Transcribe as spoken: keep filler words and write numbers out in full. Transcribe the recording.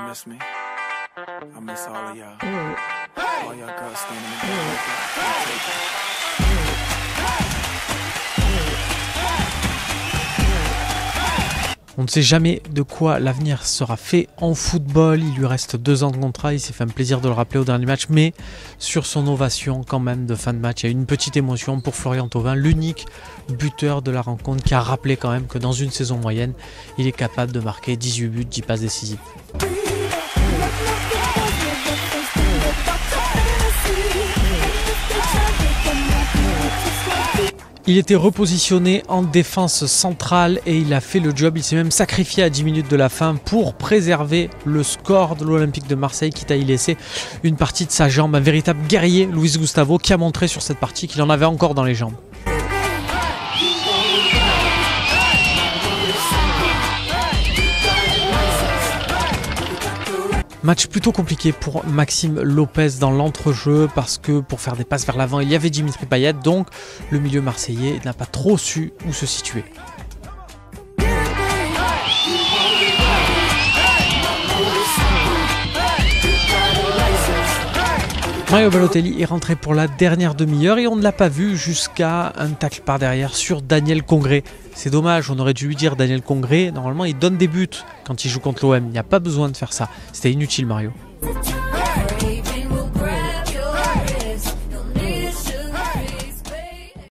miss me? I miss all of y'all. All y'all girls standing in the On ne sait jamais de quoi l'avenir sera fait en football. Il lui reste deux ans de contrat. Il s'est fait un plaisir de le rappeler au dernier match. Mais sur son ovation quand même de fin de match, il y a eu une petite émotion pour Florian Thauvin, l'unique buteur de la rencontre, qui a rappelé quand même que dans une saison moyenne, il est capable de marquer dix-huit buts, dix passes décisives. Il était repositionné en défense centrale et il a fait le job. Il s'est même sacrifié à dix minutes de la fin pour préserver le score de l'Olympique de Marseille, quitte à y laisser une partie de sa jambe. Un véritable guerrier, Luis Gustavo, qui a montré sur cette partie qu'il en avait encore dans les jambes. Match plutôt compliqué pour Maxime Lopez dans l'entrejeu parce que pour faire des passes vers l'avant, il y avait Dimitri Payet, donc le milieu marseillais n'a pas trop su où se situer. Mario Balotelli est rentré pour la dernière demi-heure et on ne l'a pas vu jusqu'à un tacle par derrière sur Daniel Congré. C'est dommage, on aurait dû lui dire Daniel Congré, normalement il donne des buts quand il joue contre l'O M, il n'y a pas besoin de faire ça. C'était inutile, Mario.